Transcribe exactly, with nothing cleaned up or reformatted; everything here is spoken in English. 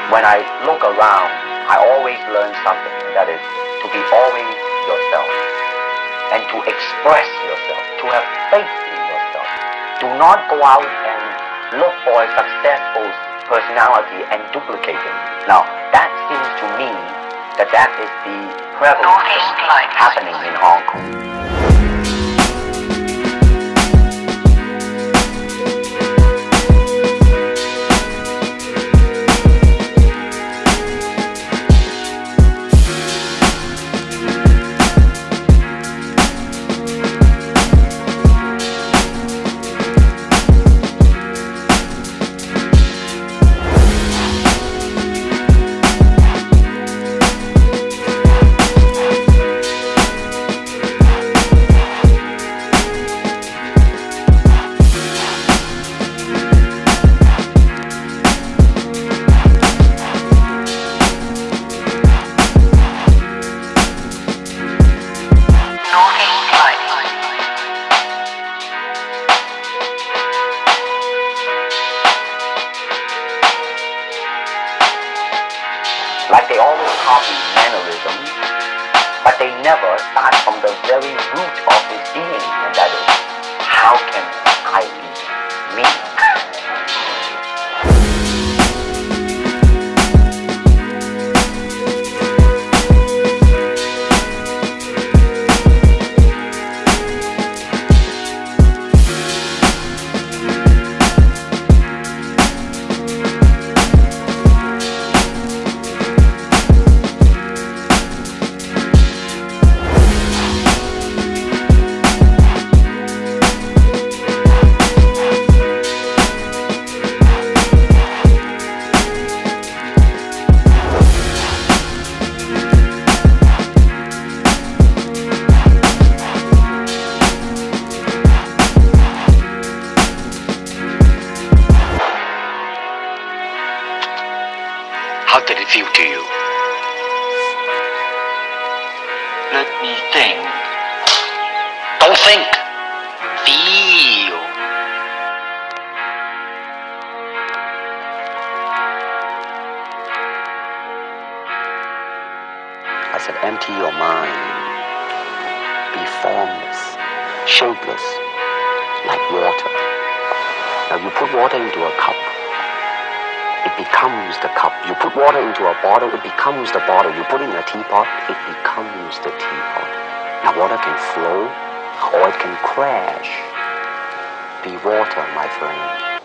when I look around, I always learn something, and that is to be always yourself and to express yourself, to have faith in yourself. Do not go out and look for a successful personality and duplicate it. Now, that seems to me that that is the prevalent thing happening in Hong Kong. Like they always copy mannerisms, but they never start from the very root of his being, and that is, how can I be me? How did it feel to you? Let me think. Don't think. Feel. I said, empty your mind. Be formless, shapeless, like water. Now you put water into a cup, it becomes the cup. You put water into a bottle, it becomes the bottle. You put it in a teapot, it becomes the teapot. Now water can flow or it can crash. Be water, my friend.